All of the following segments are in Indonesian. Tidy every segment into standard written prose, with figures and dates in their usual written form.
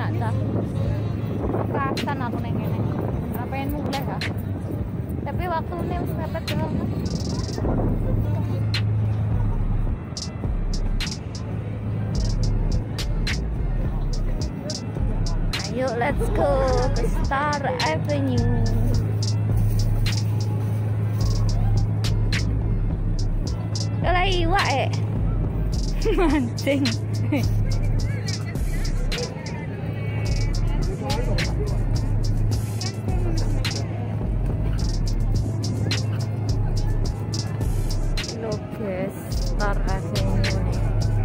enak dah. Kerasan aku neng kene. Ora pengen mulai ya. Tapi waktune wis mepet banget. Ayo let's go ke Star Avenue. Kalau iwak mancing. Loh guys, Star Avenue nih.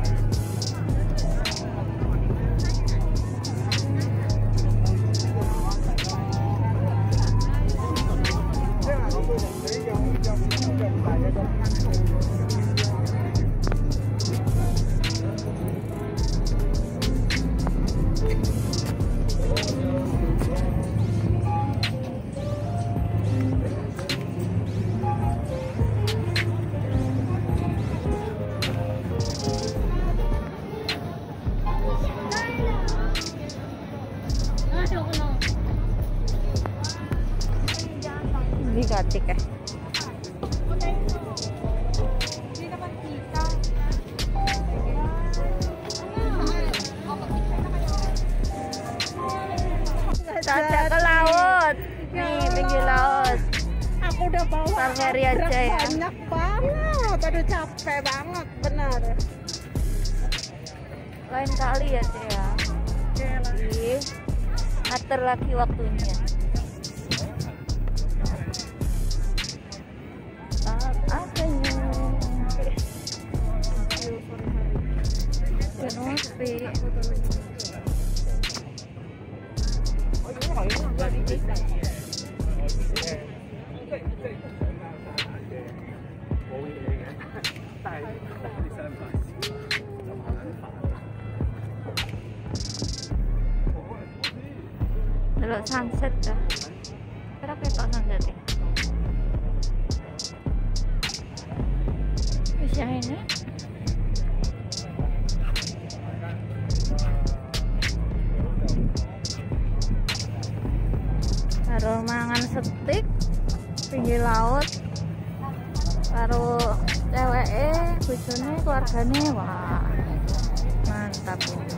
Ini gatik ya. Kita ke laut. Nih pinggir laut. Aku udah bawa Salmeri aja ya. banyak banget. Aduh capek banget bener. Lain kali ya Cek ya. Ih, ngatur lagi waktunya. Delok sunset dah. Kira ketok sunset ya. Wis yang ini. Karo mangan steak pinggir laut. Karo ceweke, bojone, keluargane, wah. Mantap ini.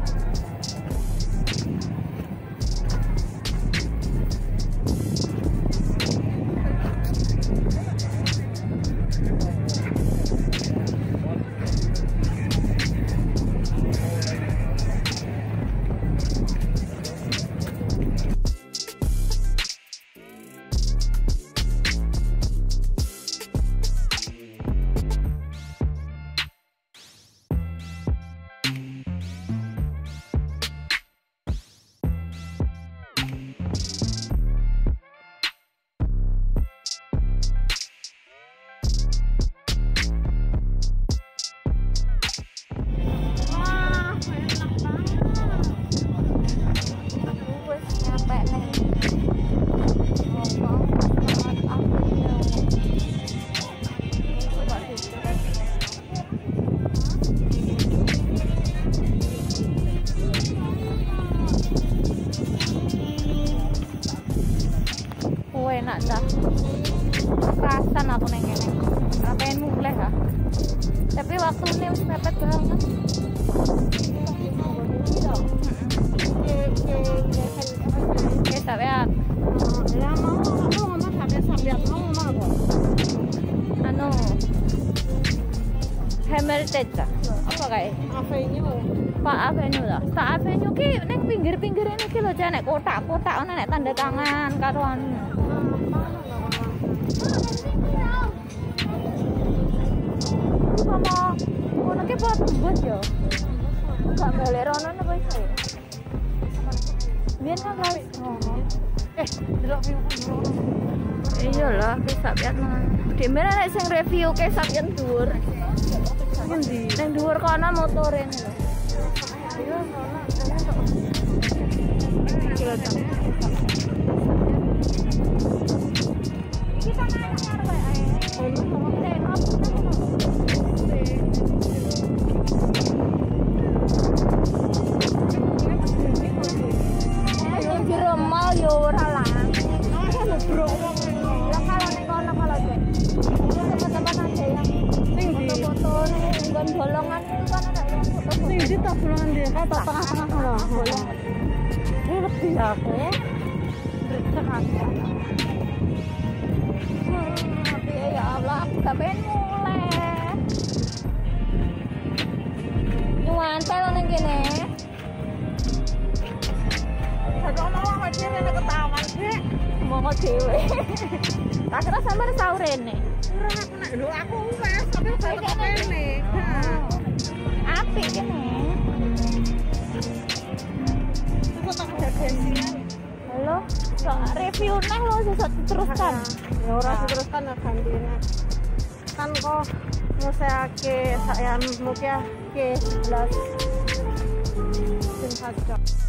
Enak dah. Kerasan aku neng kene. Ora pengen mulai ya. Tapi waktune wis mepet banget. Oke, sampean. Ya mau aku ngomong sambil mau apa? Anu. Heritage apa kayak? Avenue. Pak Avenue lah. Pak Avenue ki ning pinggir-pinggir ini ki lho nek kotak-kotak ana nek tanda tangan karo anu. Sama ngono ki buat tembus yo. Gak balik rono apa iso. Biyen kan guys. Delok view Iya lah, kisah piat nang. Dimana nek sing review kisah piat dhuwur. Ngendi? Ning dhuwur kono motore lho. Iya, sono. Kita nang arep ae. Nanti kan tengah-tengah loh. Boleh. Ini lebih aku. Tengah. Tapi ya Allah, aku gak pengen mulai. Nyuantel nang kene. Satu orang aja rene ketahuan sih. Mau dhewe. Tak kira sampean sahur rene. Kurang aku nak lho aku wes tapi saya kok kene. Apik kene. Aku tak jadian. Halo, so review neh lo sesat diteruskan. Ya ora diteruskan ya gantine. Kan kok ngusahaake saya mukia ke 11 sing